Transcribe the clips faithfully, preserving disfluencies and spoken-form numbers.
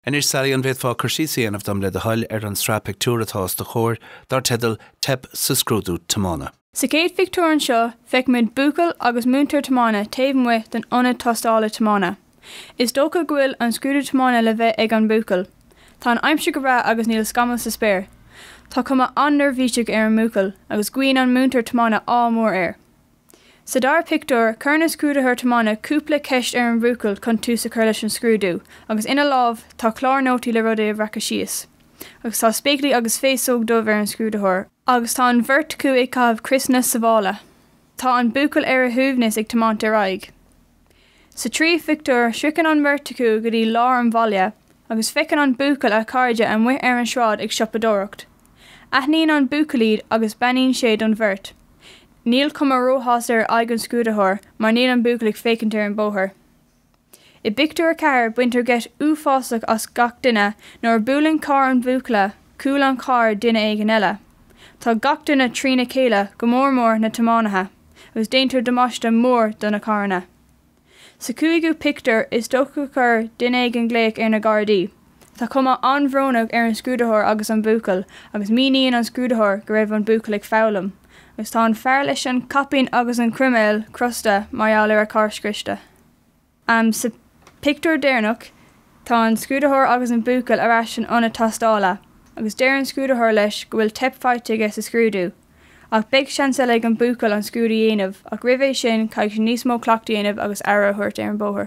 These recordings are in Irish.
Inis Sally an bheith fá chuirsísaí of dom le de hail ar an srá pictiúr atá de chóir dar teideal Teip sa Scrúdú Tiomána. Sa céad pictiúr anseo feic muid buacail agus múntar Tiomána taobh muid den ionad tostála Tiomána. Is dócha go bhfuil an scrúdú Tiomána le bheith ag an buacail. Tá an aimse go bra agus níl scamal sa spéir. Tá cuma an-nervhíseach ar an múcail agus guain an múntar Tiomána á mór air. Sa dar pictiúr, chuir na scrúdathir Tiomána cúpla ceist ar an bhúcail chun tú sa chuir leis an scrúdú, agus ina lámh tá clár nótaí le rud é bhreacha síos. Agus tá spéiclaí agus féasóg dómh ar an scrúdathir, agus tá an bhirtacú ag cabh crisna sa bhála. Tá an buacail ar a thuamhnas ag tiománt ar aig. Sa trí pictiúr, srican an bhirtacú go dtí lár an bhaile, agus feiceann an buacail a cairde an muith ar an sráid ag siopadóireacht. Aithníonn an buacailíd agus baníonn sé don bhirt. Níl cuma róthas ar aig an scrúdathir, mar níl an buacail ag fécinnt ar an bóthir. I pictiúr ceathair buintear get uafásach as gach duine nuair bualann cá an bhuacla, cúil an cá duine ag an eile. Tá gach duine trína céile go mór mór na Tiománathe, agus déantar damáiste mór donna cána. Sa cúigú pictiúr is dócha chur duine ag an gléic ar na Gardaí. Tá cuma an-bhrónach ar an scrúdathir agus an bhuacail, agus míníonn an scrúdathir go raibh an bhuacail ag fálam. Agus tá an fearr leis an capín agus an cruiméil crusta maiall ar a cárscriste. Am sa pictiúr déarnach, tá an scrúdathir agus an bhuacail arás an ionad tostála, agus déir an scrúdathir leis go bhfuil teip fáilte sa scrúdú. Ach beag seansa le an bhuacail an scrúdú dhéanamh, ach roimh é sin caiig níos mó cleacht dhéanamh agus aire thuirt ar an bóthir.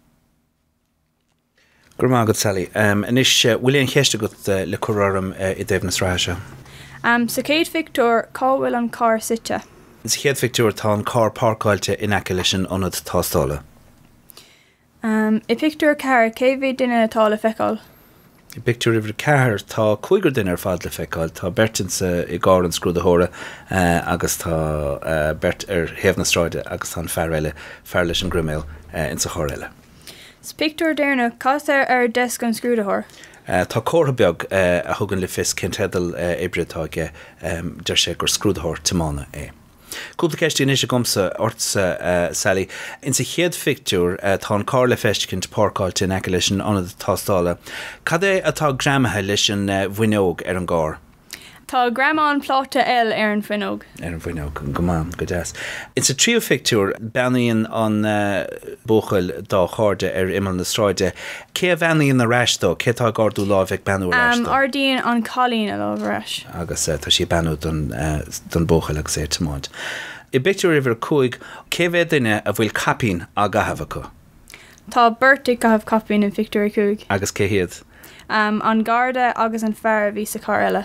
Gur mágad Sally, um, inis uh, bhfuil éon cheiste go uh, le curarm uh, i dtéibh na sráise? Um, sa céad pictiúr, cá bhfuil an cá site. Sa chéad pictiúr tá an cá páircáilte in aice leis an ionad tostála. Um, I pictiúr ceathair, cé bhí duine atá le feiceáil? I pictiúr ibhir ceathair tá cuigur duine ar fad le feiceáil, tá bertin sa i gclár an scrúdathóra uh, agus tá uh, bert ar thaobh na sráide agus tá an fearr eile fearr leis an gcruiméil uh, in sa chóir eile. Sa pictiúr déarnach, cás ar ar deisc an scrúdathór? Uh, tá cótha beag uh, a thugann le fis cin teideal uh, éibreatáige um, deir sé gur scrúdathór Tiomána é. Cúpla ceistí is a gomsa ortsa uh, Sally. In sa chéad pictiúr uh, tá an cá le feiscint páircáilte in aice leis an ionad tostála. Cad é atá gramathe leis an uh, bhuineog ar an gclár? Tá gramán pláta eil ar an bhuineog. Ar an bhuineog, go mám, go deas. In sa tríú pictiúr, beanaíonn an uh, bóchail dá cháirde ar imeall na sráide. Cé a bheanaíonn na reis dó? Cé tá gardú lámh ag beanú reis um, dó? Ardíonn an cálín a lámh reis. Agus uh, tá sí beanú don, uh, don bóchail agus é Tiomáint. I pictiúr ibhir cúig, cé bheith duine a bhfuil capín a gahabh acu? Tá beirt ag gahabh capín in pictiúr cúig. Agus cé hiad? Um, an garda agus an fearr bhí sa cá eile.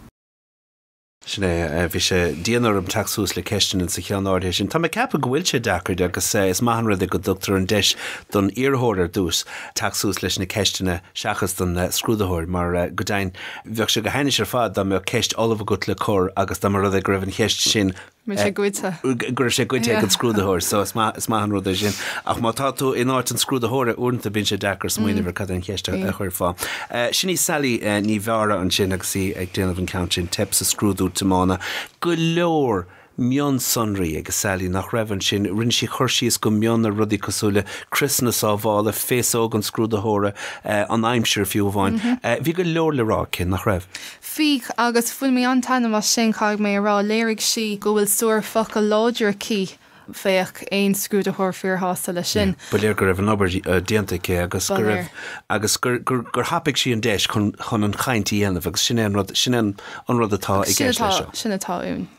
Sinné bhí sé díanarm taxús le ceistin in sa cheann áirthe sin. Tá me ceappa go bhfuil sé dacard agus is maithan rud go dúachtar an deis don iarthóir dús taxús leis na ceistine seachas don scrúdathóir, mar go dain bheadh sé go hainis ar fad dá mé ceist olamh go le cór agus dá mar rud ag raibh an cheist sin Mu sé goite. Gur sé goite ag an scrúdathóir, so is maithan rud é sin. Ach má tá tú in áit an scrúdathóir uanta bíonn sé dacar smaoinemh cad an cheist a chuir fá. Sinní Sally ní bheara an sin agus sí ag déanamh an count sin Teip sa Scrúdú Tiomána. Go leor mion sonraí agus Sally nach raibhann sin rinn sí chuirsíos go mion a rudí cosúla Christmas á bhála féasóg an scrúdathóra an aimseir fiú bháin. Bhí go leor le rá cin nach raibh. Fích agus fuil mé antainna mar sin chaag mé rá léirigh si go bhfuil suair focail láidir cí féach éon scrúdathóir fíorthásta le sin. Ba léir go raibh an obair déantacha agus go raibh agus gur hapig sí an deis chun an chaintí dhéanamh agus sin an rud atá i gceist leis seo. Sin atá ún.